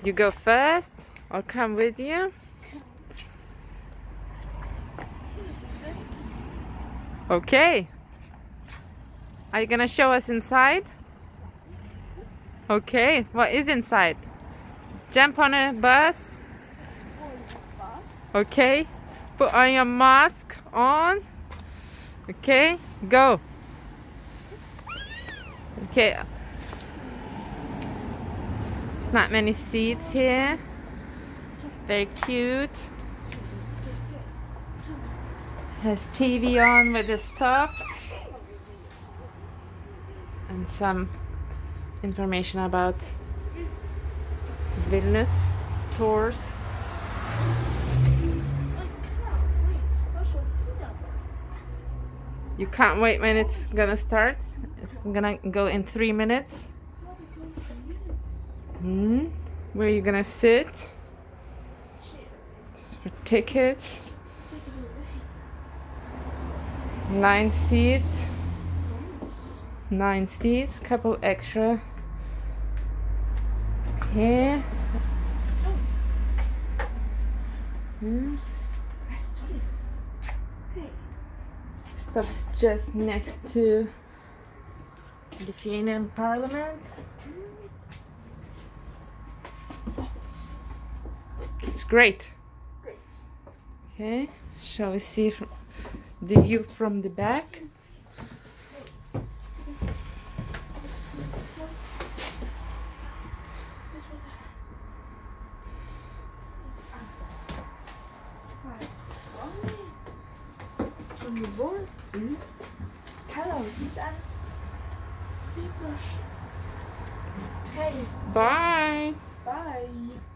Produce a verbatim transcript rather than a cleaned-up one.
You go first? I'll come with you. Okay. Are you gonna show us inside? Okay. What is inside? Jump on a bus. Okay. Put on your mask on. Okay. Go. Okay. There's not many seats here. It's very cute. Has T V on with the stops. And some information about Vilnius tours. You can't wait when it's gonna start. It's gonna go in three minutes. Hmm. Where are you gonna sit? Just for tickets. Nine seats. Nine seats. Couple extra here. Hmm. Stops just next to Lithuanian Parliament. It's great. Okay, shall we see from the view from the back? Hello, he's a super. Hey. Bye. Bye.